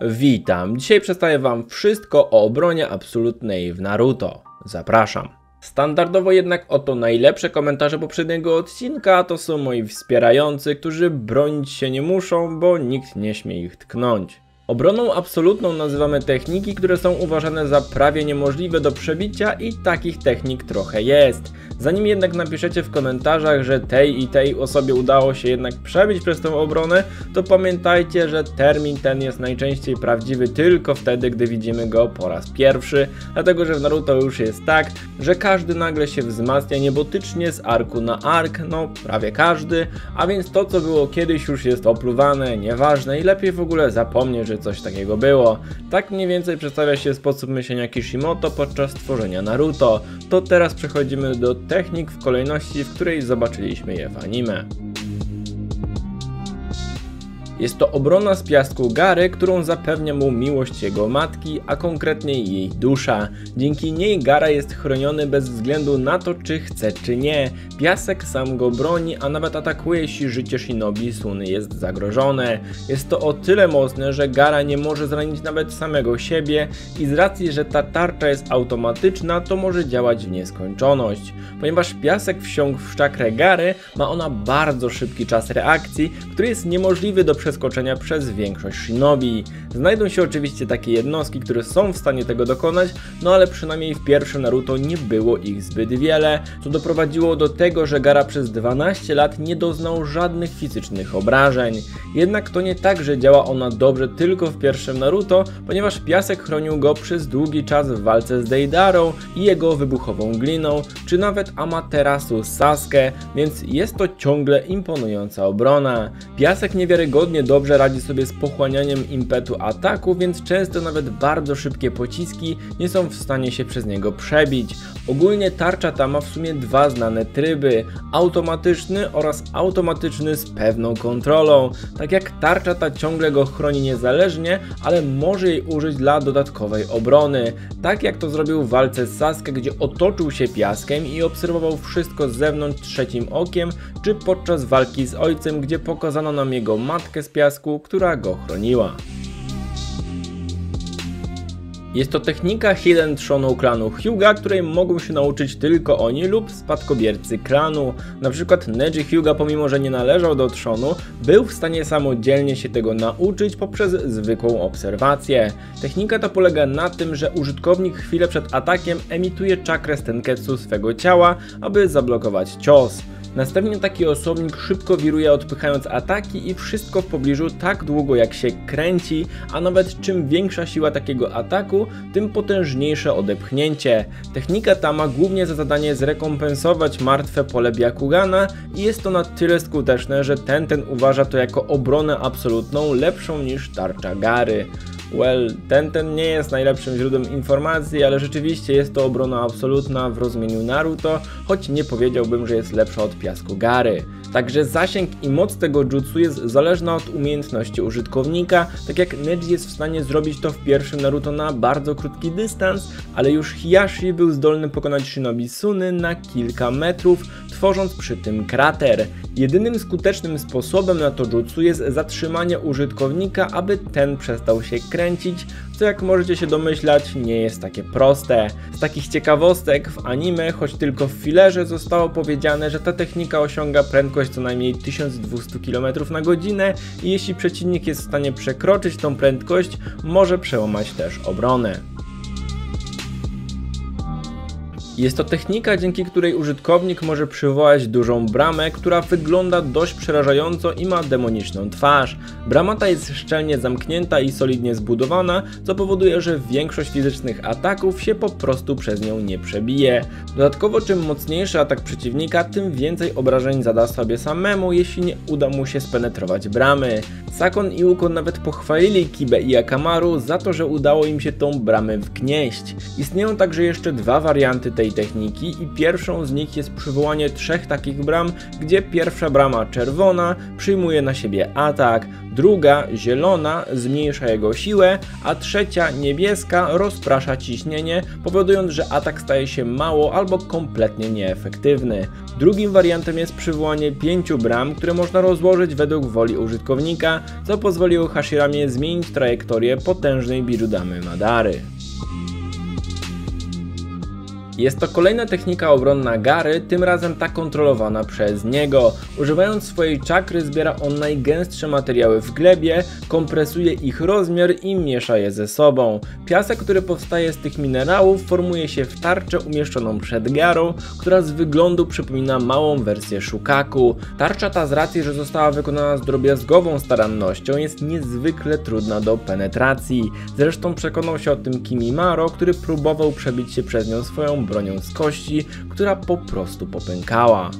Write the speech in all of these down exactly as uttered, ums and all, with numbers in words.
Witam, dzisiaj przedstawię wam wszystko o obronie absolutnej w Naruto. Zapraszam. Standardowo jednak oto najlepsze komentarze poprzedniego odcinka to są moi wspierający, którzy bronić się nie muszą, bo nikt nie śmie ich tknąć. Obroną absolutną nazywamy techniki, które są uważane za prawie niemożliwe do przebicia i takich technik trochę jest. Zanim jednak napiszecie w komentarzach, że tej i tej osobie udało się jednak przebić przez tę obronę, to pamiętajcie, że termin ten jest najczęściej prawdziwy tylko wtedy, gdy widzimy go po raz pierwszy, dlatego że w Naruto już jest tak, że każdy nagle się wzmacnia niebotycznie z arku na ark, no prawie każdy, a więc to co było kiedyś już jest opluwane, nieważne i lepiej w ogóle zapomnieć, że coś takiego było. Tak mniej więcej przedstawia się sposób myślenia Kishimoto podczas tworzenia Naruto. To teraz przechodzimy do technik w kolejności, w której zobaczyliśmy je w anime. Jest to obrona z piasku Gaary, którą zapewnia mu miłość jego matki, a konkretnie jej dusza. Dzięki niej Gaara jest chroniony bez względu na to, czy chce czy nie. Piasek sam go broni, a nawet atakuje, jeśli życie Shinobi Suny jest zagrożone. Jest to o tyle mocne, że Gaara nie może zranić nawet samego siebie i z racji, że ta tarcza jest automatyczna, to może działać w nieskończoność. Ponieważ piasek wsiąkł w czakrę Gaary, ma ona bardzo szybki czas reakcji, który jest niemożliwy do przeskoczenia przez większość shinobi. Znajdą się oczywiście takie jednostki, które są w stanie tego dokonać, no ale przynajmniej w pierwszym Naruto nie było ich zbyt wiele, co doprowadziło do tego, że Gaara przez dwanaście lat nie doznał żadnych fizycznych obrażeń. Jednak to nie tak, że działa ona dobrze tylko w pierwszym Naruto, ponieważ piasek chronił go przez długi czas w walce z Deidarą i jego wybuchową gliną, czy nawet Amaterasu Sasuke, więc jest to ciągle imponująca obrona. Piasek niewiarygodnie dobrze radzi sobie z pochłanianiem impetu ataku, więc często nawet bardzo szybkie pociski nie są w stanie się przez niego przebić. Ogólnie tarcza ta ma w sumie dwa znane tryby, automatyczny oraz automatyczny z pewną kontrolą. Tak jak tarcza ta ciągle go chroni niezależnie, ale może jej użyć dla dodatkowej obrony. Tak jak to zrobił w walce z Sasuke, gdzie otoczył się piaskiem i obserwował wszystko z zewnątrz trzecim okiem, czy podczas walki z ojcem, gdzie pokazano nam jego matkę z piasku, która go chroniła. Jest to technika Hidden Trzoną klanu Hyuga, której mogą się nauczyć tylko oni lub spadkobiercy klanu. Na przykład Neji Hyuga, pomimo że nie należał do trzonu, był w stanie samodzielnie się tego nauczyć poprzez zwykłą obserwację. Technika ta polega na tym, że użytkownik chwilę przed atakiem emituje czakrę z tenketsu swego ciała, aby zablokować cios. Następnie taki osobnik szybko wiruje, odpychając ataki i wszystko w pobliżu tak długo jak się kręci, a nawet czym większa siła takiego ataku, tym potężniejsze odepchnięcie. Technika ta ma głównie za zadanie zrekompensować martwe pole Byakugana i jest to na tyle skuteczne, że ten ten uważa to jako obronę absolutną lepszą niż tarcza Gaary. Well, ten ten nie jest najlepszym źródłem informacji, ale rzeczywiście jest to obrona absolutna w rozumieniu Naruto, choć nie powiedziałbym, że jest lepsza od piasku Gaary. Także zasięg i moc tego jutsu jest zależna od umiejętności użytkownika, tak jak Neji jest w stanie zrobić to w pierwszym Naruto na bardzo krótki dystans, ale już Hiyashi był zdolny pokonać Shinobi Suny na kilka metrów, tworząc przy tym krater. Jedynym skutecznym sposobem na to jutsu jest zatrzymanie użytkownika, aby ten przestał się kręcić, co jak możecie się domyślać nie jest takie proste. Z takich ciekawostek w anime, choć tylko w filerze, zostało powiedziane, że ta technika osiąga prędkość co najmniej tysiąc dwieście kilometrów na godzinę i jeśli przeciwnik jest w stanie przekroczyć tą prędkość, może przełamać też obronę. Jest to technika, dzięki której użytkownik może przywołać dużą bramę, która wygląda dość przerażająco i ma demoniczną twarz. Brama ta jest szczelnie zamknięta i solidnie zbudowana, co powoduje, że większość fizycznych ataków się po prostu przez nią nie przebije. Dodatkowo czym mocniejszy atak przeciwnika, tym więcej obrażeń zada sobie samemu, jeśli nie uda mu się spenetrować bramy. Sakon i Ukon nawet pochwalili Kibę i Akamaru za to, że udało im się tą bramę wgnieść. Istnieją także jeszcze dwa warianty tej tej techniki i pierwszą z nich jest przywołanie trzech takich bram, gdzie pierwsza brama czerwona przyjmuje na siebie atak, druga zielona zmniejsza jego siłę, a trzecia niebieska rozprasza ciśnienie, powodując, że atak staje się mało albo kompletnie nieefektywny. Drugim wariantem jest przywołanie pięciu bram, które można rozłożyć według woli użytkownika, co pozwoliło Hashiramie zmienić trajektorię potężnej Birudamy Madary. Jest to kolejna technika obronna Gary, tym razem ta kontrolowana przez niego. Używając swojej czakry zbiera on najgęstsze materiały w glebie, kompresuje ich rozmiar i miesza je ze sobą. Piasek, który powstaje z tych minerałów, formuje się w tarczę umieszczoną przed Garą, która z wyglądu przypomina małą wersję Shukaku. Tarcza ta z racji, że została wykonana z drobiazgową starannością, jest niezwykle trudna do penetracji. Zresztą przekonał się o tym Kimimaro, który próbował przebić się przez nią swoją bronią z kości, która po prostu popękała.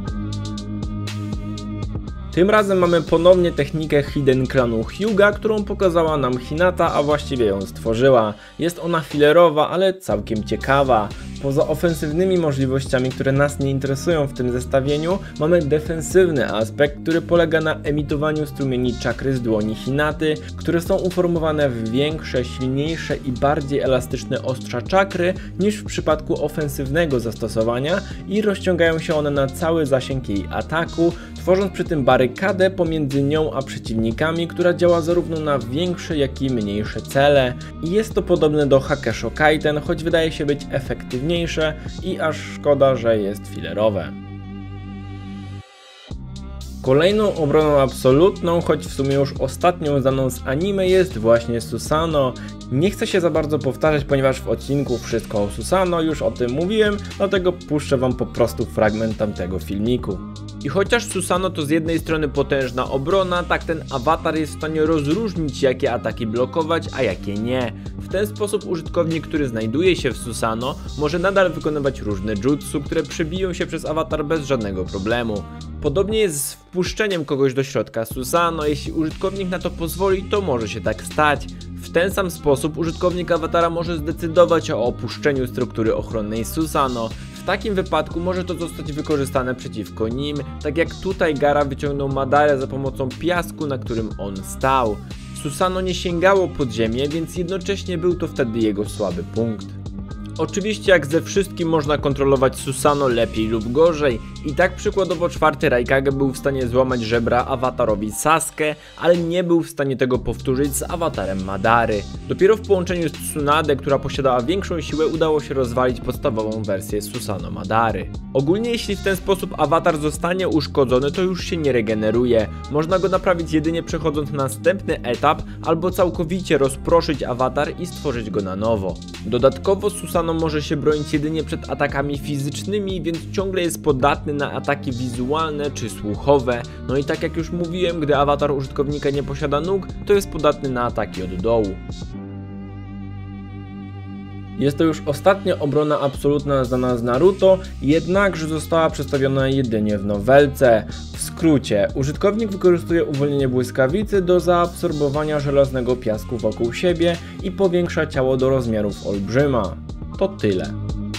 Tym razem mamy ponownie technikę Hidden Clanu Hyuga, którą pokazała nam Hinata, a właściwie ją stworzyła. Jest ona filerowa, ale całkiem ciekawa. Poza ofensywnymi możliwościami, które nas nie interesują w tym zestawieniu, mamy defensywny aspekt, który polega na emitowaniu strumieni czakry z dłoni Hinaty, które są uformowane w większe, silniejsze i bardziej elastyczne ostrza czakry niż w przypadku ofensywnego zastosowania i rozciągają się one na cały zasięg jej ataku, tworząc przy tym barykadę pomiędzy nią a przeciwnikami, która działa zarówno na większe, jak i mniejsze cele. I jest to podobne do Hakesho Kaiten, choć wydaje się być efektywniejsze i aż szkoda, że jest filerowe. Kolejną obroną absolutną, choć w sumie już ostatnią znaną z anime, jest właśnie Susanoo. Nie chcę się za bardzo powtarzać, ponieważ w odcinku Wszystko o Susanoo już o tym mówiłem, dlatego puszczę wam po prostu fragment tamtego filmiku. I chociaż Susanoo to z jednej strony potężna obrona, tak ten awatar jest w stanie rozróżnić, jakie ataki blokować, a jakie nie. W ten sposób użytkownik, który znajduje się w Susanoo, może nadal wykonywać różne jutsu, które przebiją się przez awatar bez żadnego problemu. Podobnie jest z wpuszczeniem kogoś do środka Susanoo, jeśli użytkownik na to pozwoli, to może się tak stać. W ten sam sposób użytkownik awatara może zdecydować o opuszczeniu struktury ochronnej Susanoo. W takim wypadku może to zostać wykorzystane przeciwko nim, tak jak tutaj Gara wyciągnął Madarę za pomocą piasku, na którym on stał. Susanoo nie sięgało pod ziemię, więc jednocześnie był to wtedy jego słaby punkt. Oczywiście jak ze wszystkim można kontrolować Susanoo lepiej lub gorzej i tak przykładowo czwarty Raikage był w stanie złamać żebra awatarowi Sasuke, ale nie był w stanie tego powtórzyć z awatarem Madary. Dopiero w połączeniu z Tsunade, która posiadała większą siłę, udało się rozwalić podstawową wersję Susanoo Madary. Ogólnie jeśli w ten sposób awatar zostanie uszkodzony, to już się nie regeneruje. Można go naprawić jedynie przechodząc na następny etap albo całkowicie rozproszyć awatar i stworzyć go na nowo. Dodatkowo Susanoo może się bronić jedynie przed atakami fizycznymi, więc ciągle jest podatny na ataki wizualne czy słuchowe. No i tak jak już mówiłem, gdy awatar użytkownika nie posiada nóg, to jest podatny na ataki od dołu. Jest to już ostatnia obrona absolutna znana z Naruto, jednakże została przedstawiona jedynie w nowelce. W skrócie, użytkownik wykorzystuje uwolnienie błyskawicy do zaabsorbowania żelaznego piasku wokół siebie i powiększa ciało do rozmiarów olbrzyma. To tyle.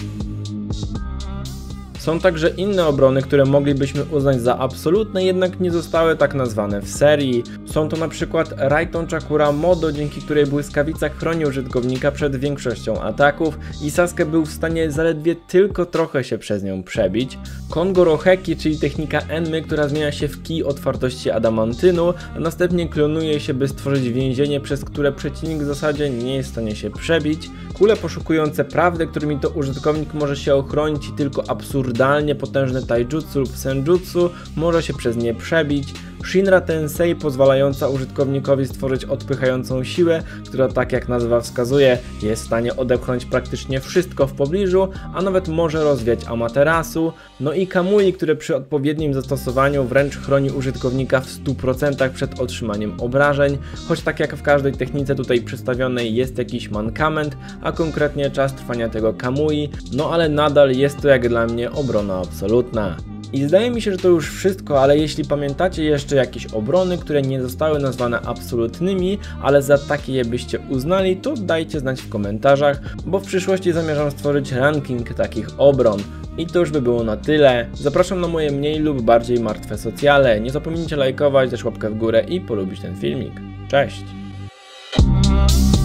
Są także inne obrony, które moglibyśmy uznać za absolutne, jednak nie zostały tak nazwane w serii. Są to na przykład Raiton Chakura Modo, dzięki której błyskawica chroni użytkownika przed większością ataków i Sasuke był w stanie zaledwie tylko trochę się przez nią przebić. Kongoro Heki, czyli technika Enmy, która zmienia się w kij otwartości adamantynu, a następnie klonuje się, by stworzyć więzienie, przez które przeciwnik w zasadzie nie jest w stanie się przebić. Kule poszukujące prawdy, którymi to użytkownik może się ochronić i tylko absurdalnie potężny taijutsu lub senjutsu może się przez nie przebić. Shinra Tensei pozwalająca użytkownikowi stworzyć odpychającą siłę, która tak jak nazwa wskazuje jest w stanie odepchnąć praktycznie wszystko w pobliżu, a nawet może rozwiać Amaterasu. No i Kamui, które przy odpowiednim zastosowaniu wręcz chroni użytkownika w stu procentach przed otrzymaniem obrażeń, choć tak jak w każdej technice tutaj przedstawionej jest jakiś mankament, a konkretnie czas trwania tego Kamui, no ale nadal jest to jak dla mnie obrona absolutna. I zdaje mi się, że to już wszystko, ale jeśli pamiętacie jeszcze jakieś obrony, które nie zostały nazwane absolutnymi, ale za takie je byście uznali, to dajcie znać w komentarzach, bo w przyszłości zamierzam stworzyć ranking takich obron. I to już by było na tyle. Zapraszam na moje mniej lub bardziej martwe socjale. Nie zapomnijcie lajkować, dać łapkę w górę i polubić ten filmik. Cześć!